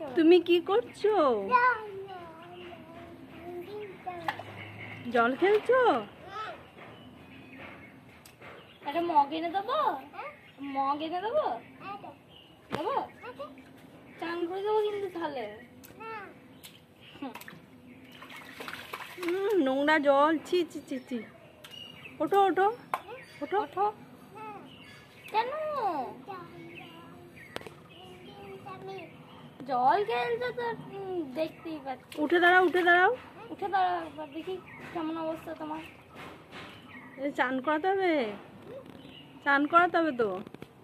তুমি কি করছো? জল খেলছো? একটা মগ এনে দেবো? মগ এনে দেবো? দেবো? চান করে দেবো কিন্তু তাহলে। নোংরা জল, ছি ছি ছি ছি। ওঠো ওঠো ওঠো ওঠো। কেন? জল খেলছে তো দেখতেই পাচ্ছি। উঠে দাঁড়াও উঠে দাঁড়াও। উঠে দাঁড়াও একবার দেখি কেমন অবস্থা তোমার। চান করাতে হবে, চান করাতে হবে তো।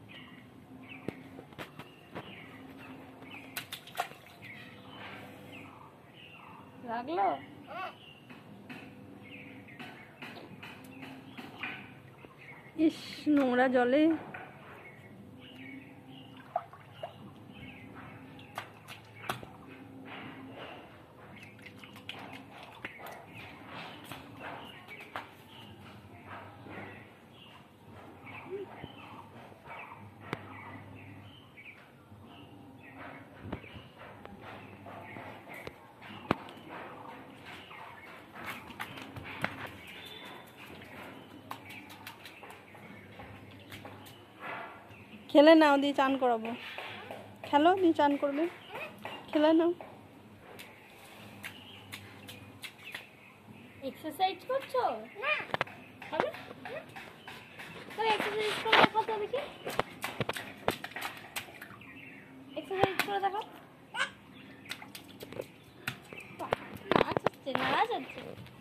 লাগলো? ইস, নোংরা জলে। খেলে নাও, দিয়ে চান করাবো। খেলো, দিয়ে চান করবে। খেলে নাও। এক্সারসাইজ করছো? না। হবে? তো এক্সারসাইজ করে দেখো তো দেখি। এক্সারসাইজ করে দেখো। নাচ হচ্ছে, নাচ হচ্ছে।